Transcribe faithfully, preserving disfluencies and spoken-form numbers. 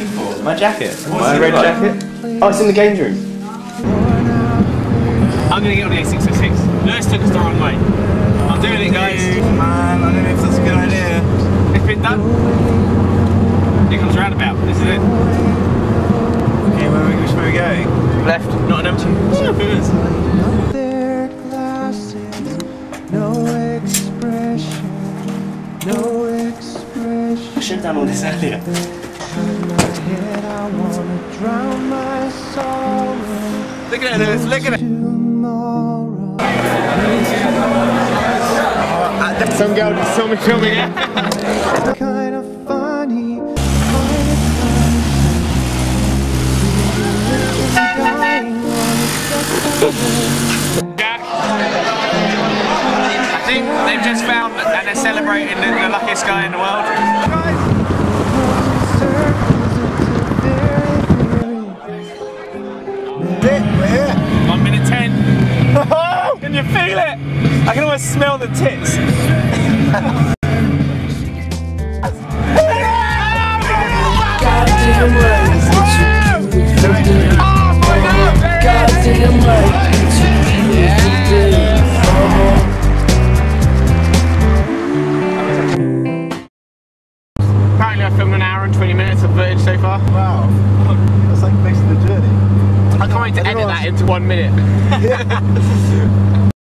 looking for? My jacket. My red like? jacket? Oh, it's in the games room. I'm going to get on the A six oh six. Lewis took us the wrong way. I'm doing it, guys. Man, I don't know if that's a good idea. It's been done. Here comes roundabout. This is it. Okay, where are we, which way are we going? Left. Not an empty. Yeah, it is. No expression, no expression. I should have done all this earlier. I wanna drown my sorrow. Look at it, Lewis. Look at it. Some girl just saw me filming it. Kind of funny. I think they've just found and they're celebrating the, the luckiest guy in the world. We're here. One minute ten. Can you feel it? I can almost smell the tits. Apparently I filmed an hour and twenty minutes of footage so far. Wow. That's like most of the journey. I'm going to edit that into one minute.